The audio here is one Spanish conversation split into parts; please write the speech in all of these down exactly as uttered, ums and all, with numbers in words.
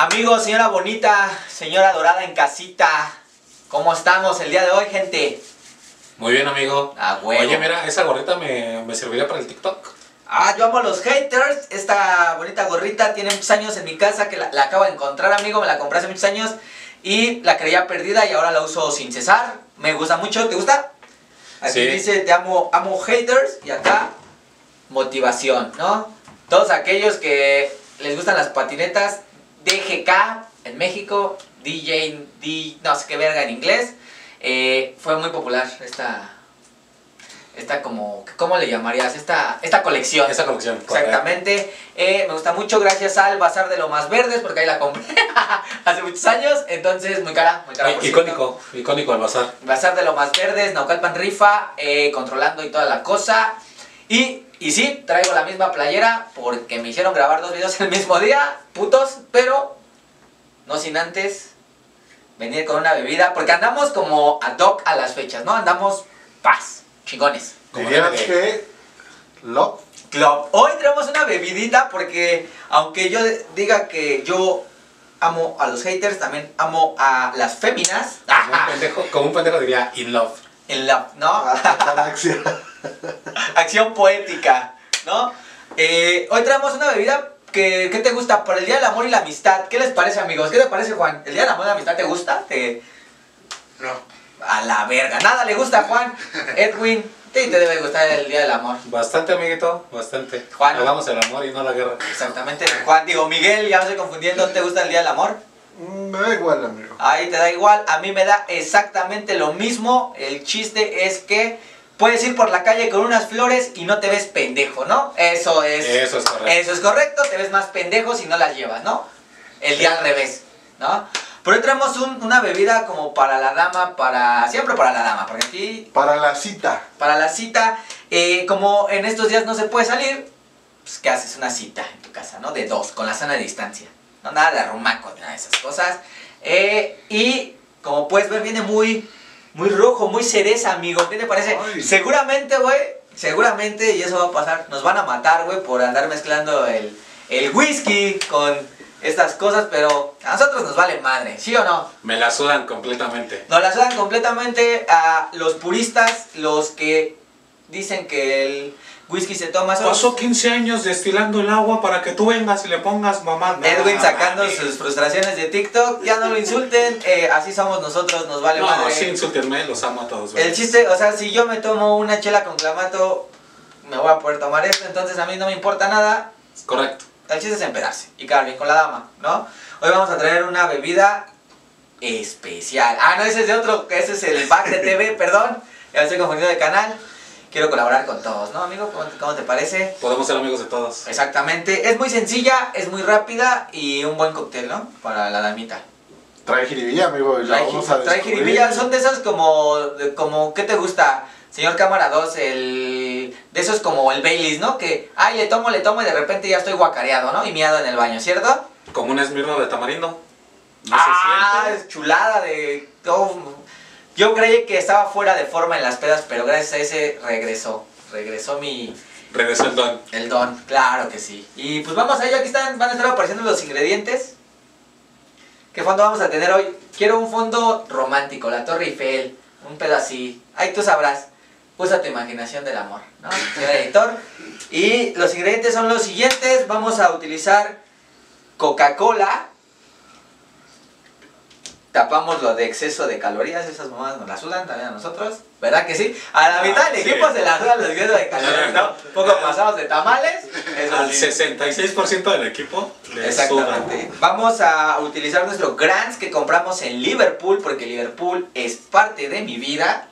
Amigos, señora bonita, señora dorada en casita, ¿cómo estamos el día de hoy, gente? Muy bien, amigo. Ah, bueno. Oye, mira, esa gorrita me, me serviría para el TikTok. Ah, yo amo a los haters. Esta bonita gorrita tiene muchos años en mi casa, que la, la acabo de encontrar, amigo. Me la compré hace muchos años y la creía perdida y ahora la uso sin cesar. Me gusta mucho, ¿te gusta? Aquí Sí. dice, te amo, amo haters, y acá, motivación, ¿no? Todos aquellos que les gustan las patinetas, D G K en México, D J, D, no sé qué verga en inglés, eh, fue muy popular esta, esta como, ¿cómo le llamarías? Esta, esta colección. Esa colección. Exactamente, eh, me gusta mucho gracias al Bazar de Lomas Verdes, porque ahí la compré hace muchos años, entonces muy cara, muy cara. Eh, por icónico, cierto. icónico el bazar. Bazar de Lomas Verdes, Naucalpan rifa, eh, controlando y toda la cosa. Y, y sí, traigo la misma playera porque me hicieron grabar dos videos el mismo día, putos, pero no sin antes venir con una bebida, porque andamos como ad hoc a las fechas, ¿no? Andamos paz, chingones. Como Dirías debe de- que Love. Club. Hoy traemos una bebidita porque aunque yo diga que yo amo a los haters, también amo a las féminas. Como un pendejo, como un pendejo diría in love. En la, ¿no? Con acción. Acción poética, ¿no? Eh, hoy traemos una bebida que, ¿qué te gusta? Por el Día del Amor y la Amistad. ¿Qué les parece, amigos? ¿Qué te parece, Juan? ¿El Día del Amor y la Amistad te gusta? ¿Te... No. A la verga. Nada le gusta, Juan. Edwin, sí te debe gustar el Día del Amor. Bastante, amiguito, bastante. Juan. Hagamos el amor y no la guerra. Exactamente. Juan, digo, Miguel, ya me estoy confundiendo. ¿Te gusta el Día del Amor? Mm, Me da igual, amigo. Ahí te da igual. A mí me da exactamente lo mismo. El chiste es que puedes ir por la calle con unas flores y no te ves pendejo, ¿no? Eso es... Eso es correcto. Eso es correcto, te ves más pendejo si no las llevas, ¿no? El día al revés, ¿no? Pero hoy traemos un- una bebida como para la dama, para... Siempre para la dama, porque aquí, Para la cita. para la cita, eh, como en estos días no se puede salir, pues ¿qué haces? Una cita en tu casa, ¿no? De dos, con la sana distancia. No, nada de arrumaco, nada de esas cosas. Eh, y como puedes ver, viene muy, muy rojo, muy cereza, amigo. ¿Qué te parece? Ay. Seguramente, güey, seguramente, y eso va a pasar, nos van a matar, güey, por andar mezclando el, el whisky con estas cosas, pero a nosotros nos vale madre, ¿sí o no? Me la sudan completamente. Nos la sudan completamente a los puristas, los que dicen que el whisky se toma solo. Pasó quince años destilando el agua para que tú vengas y le pongas mamá. Edwin sacando mames. sus frustraciones de TikTok, ya no lo insulten, eh, así somos nosotros, nos vale No, madre. sí, insúltenme, los amo a todos. El güey. chiste, o sea, si yo me tomo una chela con clamato, me voy a poder tomar esto, entonces a mí no me importa nada. Correcto. El chiste es empedarse y quedar bien con la dama, ¿no? Hoy vamos a traer una bebida especial. Ah, no, ese es de otro, ese es el back de T V, perdón, ya me estoy confundiendo de canal. Quiero colaborar con todos, ¿no, amigo? ¿Cómo, cómo te parece? Podemos ser amigos de todos. Exactamente, es muy sencilla, es muy rápida y un buen cóctel, ¿no? Para la damita. Trae jiribilla, amigo. Y la Trae, vamos a trae descubrir. jiribilla, son de esas como, de- como, ¿qué te gusta? Señor Cámara dos, el, de esos como el Baileys, ¿no? Que, ay, le tomo, le tomo y de repente ya estoy guacareado, ¿no? Y miado en el baño, ¿cierto? Como un esmirno de tamarindo. No ah, se siente. es chulada de... oh, yo creí que estaba fuera de forma en las pedas, pero gracias a ese regresó. Regresó mi... Regresó el don. El don, claro que sí. Y pues vamos a ello, aquí están, van a estar apareciendo los ingredientes. ¿Qué fondo vamos a tener hoy? Quiero un fondo romántico, la Torre Eiffel, un pedo así. Ahí tú sabrás. Usa tu imaginación del amor, ¿no? Señor editor. Y los ingredientes son los siguientes. Vamos a utilizar Coca-Cola. Tapamos lo de exceso de calorías, esas mamadas nos las sudan también a nosotros, ¿verdad que sí? A la mitad del sí. equipo se las sudan los excesos de calorías, ¿no? Poco pasamos de tamales, eso Al sí. sesenta y seis por ciento del equipo le Exactamente. Vamos a utilizar nuestro Grants que compramos en Liverpool, porque Liverpool es parte de mi vida.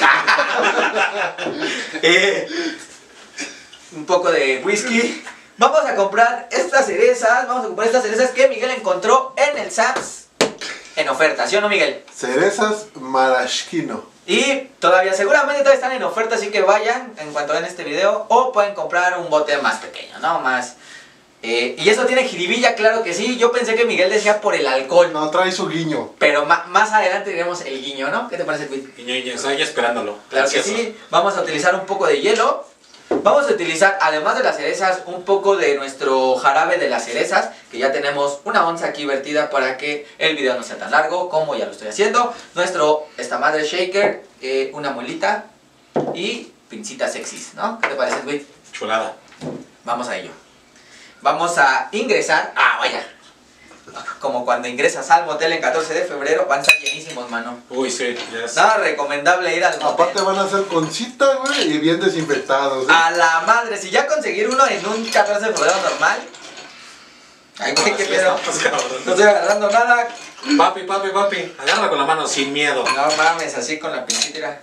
Eh, un poco de whisky. Vamos a comprar estas cerezas, vamos a comprar estas cerezas que Miguel encontró en el Sam's en oferta, ¿sí o no, Miguel? Cerezas maraschino. Y todavía, seguramente todavía están en oferta, así que vayan en cuanto vean este video. O pueden comprar un bote más pequeño, ¿no? Más... Eh, y eso tiene jiribilla, claro que sí. Yo pensé que Miguel decía por el alcohol. No, trae su guiño. Pero ma- más adelante diremos el guiño, ¿no? ¿Qué te parece, Luis? Guiño, guiño, estoy esperándolo. Claro que Ansioso. sí. Vamos a utilizar un poco de hielo. Vamos a utilizar, además de las cerezas, un poco de nuestro jarabe de las cerezas, que ya tenemos una onza aquí vertida para que el video no sea tan largo, como ya lo estoy haciendo. Nuestro, esta madre shaker, eh, una muelita y pincitas sexys, ¿no? ¿Qué te parece, güey? Chulada. Vamos a ello. Vamos a ingresar, ah, vaya, como cuando ingresas al motel en catorce de febrero, van a estar llenísimos, mano. Uy, sí, ya sé. Nada recomendable ir al motel. Aparte van a ser con cita, güey, y bien desinfectados, ¿eh? A la madre, si ya conseguir uno en un catorce de febrero normal. Ay, güey, qué pedo. No estoy agarrando nada. Papi, papi, papi, agarra con la mano sin miedo. No mames, así con la pincita. Mira.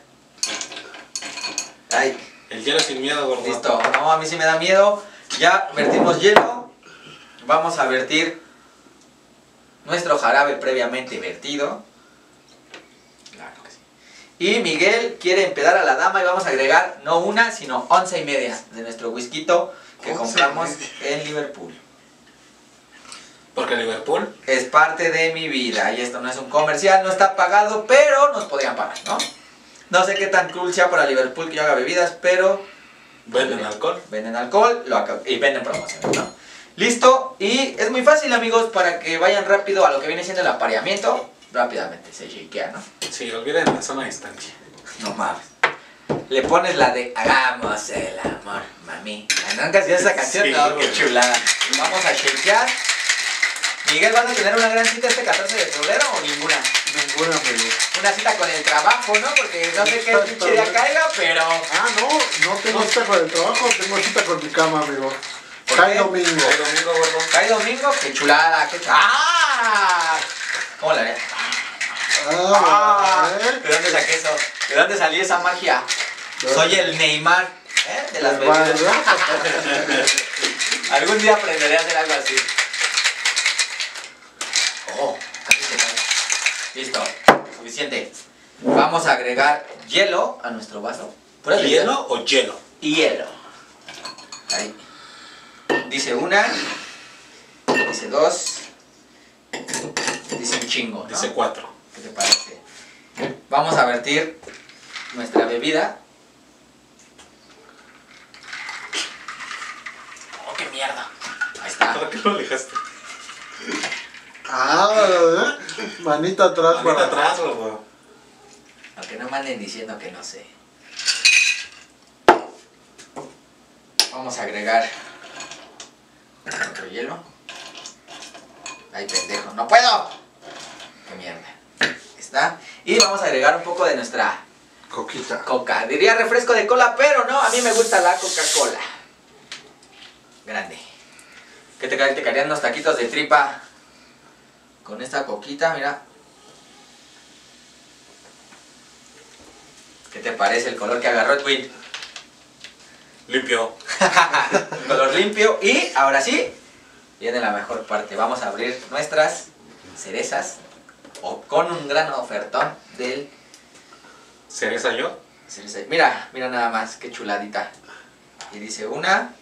Ay, El hielo sin miedo, gordo. listo. No, a mí sí me da miedo. Ya vertimos hielo. Vamos a vertir nuestro jarabe previamente vertido. Claro que sí. Y Miguel quiere empedar a la dama y vamos a agregar no una, sino once y media de nuestro whisky que Once compramos y media. en Liverpool. Porque Liverpool. Es parte de mi vida y esto no es un comercial, no está pagado, pero nos podrían pagar, ¿no? No sé qué tan cool sea para Liverpool que yo haga bebidas, pero Venden alcohol. venden alcohol lo acab- y venden promociones, ¿no? Listo, y es muy fácil, amigos, para que vayan rápido a lo que viene siendo el apareamiento. Rápidamente se shakea, ¿no? Sí, olviden la zona de distancia. No mames. Le pones la de hagamos el amor, mami. Nunca hacías esa canción, Sí, no, qué güey. chulada. Vamos a shakear. Miguel, ¿vas a tener una gran cita este catorce de febrero o ninguna? Ninguna, amigo. Una cita con el trabajo, ¿no? Porque no sé qué pinche día caiga, pero... Ah, no, no tengo cita con el trabajo, tengo cita con mi cama, amigo. ¿Por Cae qué? domingo. El domingo, gordo. Cae domingo, qué chulada, qué chulada. ¡Ah! ¿Cómo la haría? Ah, ¿eh? ¿De dónde saqué eso? ¿De dónde salió esa magia? Soy el Neymar, ¿eh? De las ¿Verdad? bebidas. Algún día aprenderé a hacer algo así. Oh, casi se cae. Listo, suficiente. Vamos a agregar hielo a nuestro vaso. Pura bebida. ¿Hielo o hielo? Y hielo. Ahí. Dice una. Dice dos. Dice un chingo, ¿no? Dice cuatro. ¿Qué te parece? Vamos a vertir nuestra bebida. Oh, qué mierda. Ahí está. ¿Para qué lo alejaste? Ah, ¿eh? Manita atrás Ahorita para atrás, gordo. Aunque no me anden diciendo que no sé. Vamos a agregar otro hielo. Ay, pendejo, no puedo. Qué mierda. Ahí está. Y vamos a agregar un poco de nuestra coquita. coca. Diría refresco de cola, pero no, a mí me gusta la Coca-Cola. Grande. ¿Qué te, ca- te caerían unos taquitos de tripa con esta coquita? Mira. ¿Qué te parece el color que agarró Edwin? Limpio. Un color limpio. Y ahora sí, viene la mejor parte. Vamos a abrir nuestras cerezas o con un gran ofertón del ¿Cereza yo? cereza. Mira, mira nada más, qué chuladita. Y dice una.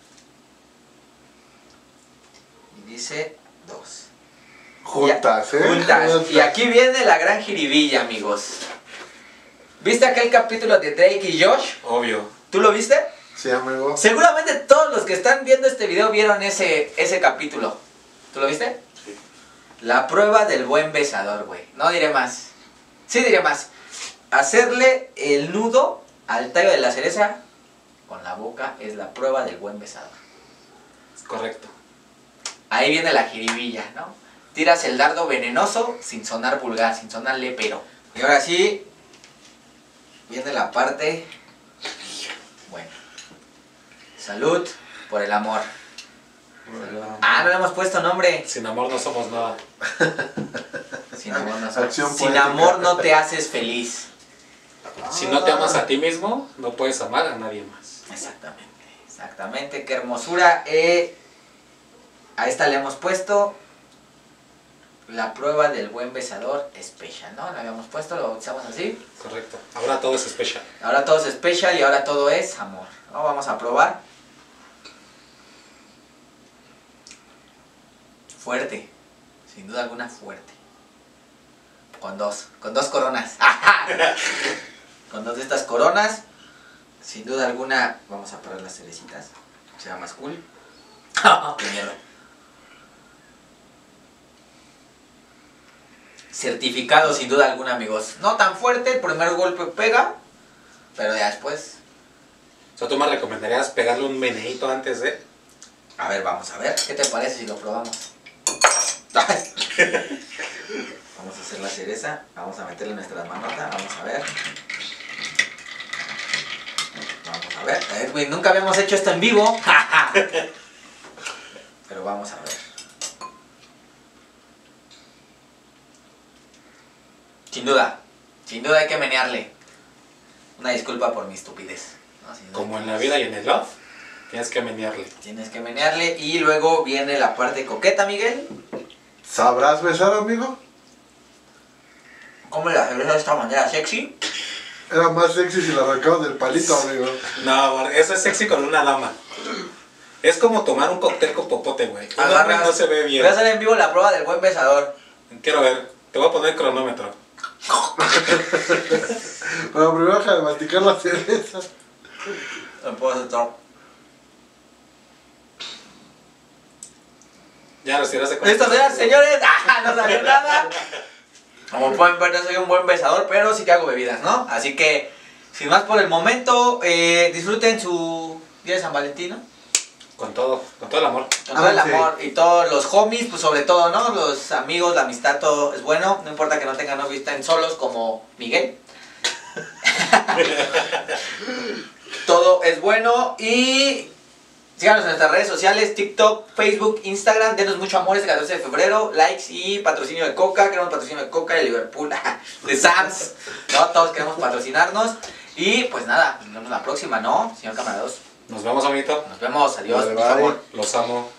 Y dice dos. Juntas, ¿eh? Juntas. Y aquí viene la gran jiribilla, amigos. ¿Viste aquel capítulo de Drake y Josh? Obvio. ¿Tú lo viste? Sí, amigo. Seguramente todos los que están viendo este video vieron ese, ese capítulo. ¿Tú lo viste? Sí. La prueba del buen besador, güey. No diré más. Sí diré más. Hacerle el nudo al tallo de la cereza con la boca es la prueba del buen besador. Es correcto. Ahí viene la jiribilla, ¿no? Tiras el dardo venenoso sin sonar vulgar, sin sonar lépero. Y ahora sí, viene la parte... Bueno. Salud por el amor. Ah, no le hemos puesto nombre. Sin amor no somos nada. Sin amor no, somos- Acción Sin poética. amor no te haces feliz. Si no te amas a ti mismo, no puedes amar a nadie más. Exactamente, exactamente. Qué hermosura. Eh, a esta le hemos puesto la prueba del buen besador special, ¿no? La habíamos puesto, lo bautizamos así. Correcto. Ahora todo es especial. Ahora todo es special y ahora todo es amor, ¿no? Vamos a probar. Fuerte, sin duda alguna fuerte. Con dos, con dos coronas. Con dos de estas coronas sin duda alguna, vamos a parar las cerecitas. Se va más cool. Qué miedo. Certificado sin duda alguna, amigos. No tan fuerte, el primer golpe pega, pero ya después... O sea, ¿tú me recomendarías pegarle un meneíto antes de...? A ver, vamos a ver. ¿Qué te parece si lo probamos? Vamos a hacer la cereza. Vamos a meterle nuestra manota. Vamos a ver. Vamos a ver. Edwin, nunca habíamos hecho esto en vivo. Pero vamos a ver. Sin duda. Sin duda hay que menearle. Una disculpa por mi estupidez. No, sin duda. Como en la vida y en el love, tienes que menearle. Tienes que menearle. Y luego viene la parte coqueta, Miguel. ¿Sabrás besar, amigo? ¿Cómo la cerveza de esta manera sexy? Era más sexy si la arrancabas del palito, amigo. No, amor, eso es sexy con una dama. Es como tomar un cóctel con popote, güey. Un hombre Agarras. no se ve bien. Voy a hacer en vivo la prueba del buen besador. Quiero ver, te voy a poner cronómetro. Pero primero deja de masticar la cereza. No puedo hacer todo. Ya los tiraste con... Listo, señores, señores. ¡Ah! No salió nada. Como pueden ver, no soy un buen besador, pero sí que hago bebidas, ¿no? Así que, sin más por el momento, eh, disfruten su día de San Valentín, ¿no? Con todo, con todo el amor. Con todo el Ah, sí. amor y todos los homies, pues sobre todo, ¿no? Los amigos, la amistad, todo es bueno. No importa que no tengan novio, estén solos como Miguel. Todo es bueno y síganos en nuestras redes sociales, TikTok, Facebook, Instagram. Denos mucho amor este catorce de febrero, likes y patrocinio de Coca. Queremos patrocinio de Coca, de Liverpool, de Sams. No, todos queremos patrocinarnos. Y pues nada, nos vemos la próxima, ¿no? Señor Cámara dos. Nos vemos, amiguito. Nos vemos, adiós, Bye, mucho bye. amor. Los amo.